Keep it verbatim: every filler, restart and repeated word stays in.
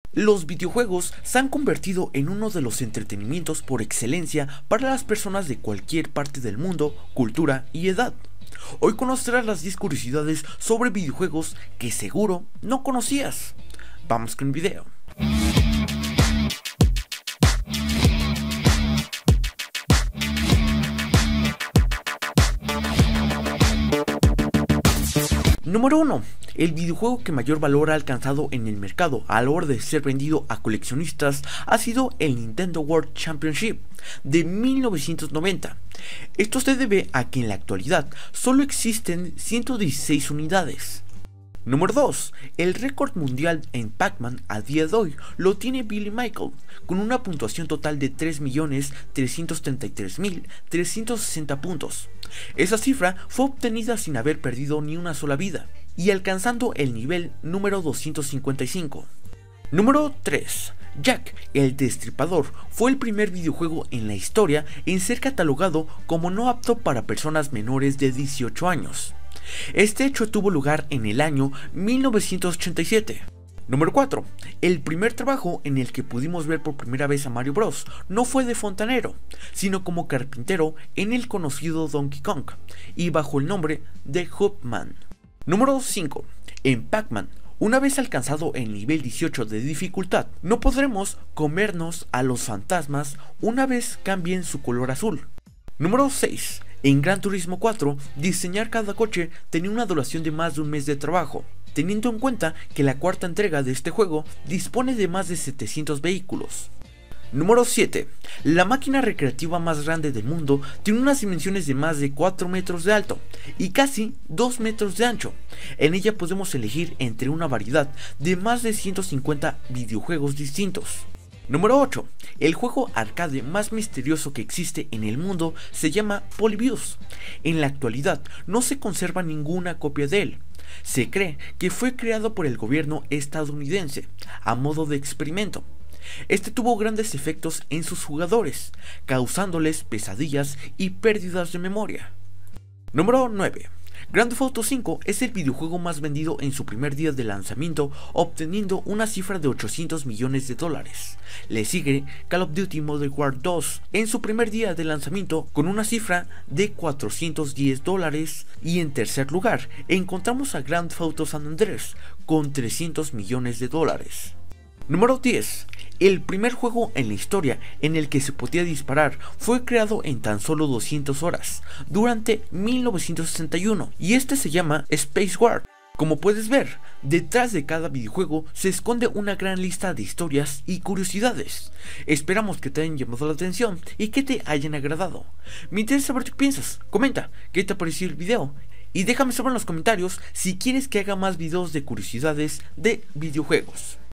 Los videojuegos se han convertido en uno de los entretenimientos por excelencia para las personas de cualquier parte del mundo, cultura y edad. Hoy conocerás las diez curiosidades sobre videojuegos que seguro no conocías. Vamos con el video. Número uno. El videojuego que mayor valor ha alcanzado en el mercado a la hora de ser vendido a coleccionistas ha sido el Nintendo World Championship de mil novecientos noventa. Esto se debe a que en la actualidad solo existen ciento dieciséis unidades. Número dos. El récord mundial en Pac-Man a día de hoy lo tiene Billy Michael, con una puntuación total de tres millones trescientos treinta y tres mil trescientos sesenta puntos. Esa cifra fue obtenida sin haber perdido ni una sola vida, y alcanzando el nivel número doscientos cincuenta y cinco. Número tres. Jack el Destripador fue el primer videojuego en la historia en ser catalogado como no apto para personas menores de dieciocho años. Este hecho tuvo lugar en el año mil novecientos ochenta y siete. Número cuatro. El primer trabajo en el que pudimos ver por primera vez a Mario Bros. No fue de fontanero, sino como carpintero en el conocido Donkey Kong, y bajo el nombre de Hoopman. Número cinco. En Pac-Man, una vez alcanzado el nivel dieciocho de dificultad, no podremos comernos a los fantasmas una vez cambien su color azul. Número seis. En Gran Turismo cuatro, diseñar cada coche tenía una duración de más de un mes de trabajo, teniendo en cuenta que la cuarta entrega de este juego dispone de más de setecientos vehículos. Número siete. La máquina recreativa más grande del mundo tiene unas dimensiones de más de cuatro metros de alto y casi dos metros de ancho. En ella podemos elegir entre una variedad de más de ciento cincuenta videojuegos distintos. Número ocho. El juego arcade más misterioso que existe en el mundo se llama Polybius. En la actualidad no se conserva ninguna copia de él. Se cree que fue creado por el gobierno estadounidense a modo de experimento. Este tuvo grandes efectos en sus jugadores, causándoles pesadillas y pérdidas de memoria. Número nueve. Grand Theft Auto cinco es el videojuego más vendido en su primer día de lanzamiento, obteniendo una cifra de ochocientos millones de dólares. Le sigue Call of Duty Modern Warfare dos en su primer día de lanzamiento con una cifra de cuatrocientos diez dólares, y en tercer lugar encontramos a Grand Theft Auto San Andreas con trescientos millones de dólares. Número diez. El primer juego en la historia en el que se podía disparar fue creado en tan solo doscientas horas, durante mil novecientos sesenta y uno, y este se llama Space War. Como puedes ver, detrás de cada videojuego se esconde una gran lista de historias y curiosidades. Esperamos que te hayan llamado la atención y que te hayan agradado. Me interesa saber qué piensas. Comenta qué te pareció el video y déjame saber en los comentarios si quieres que haga más videos de curiosidades de videojuegos.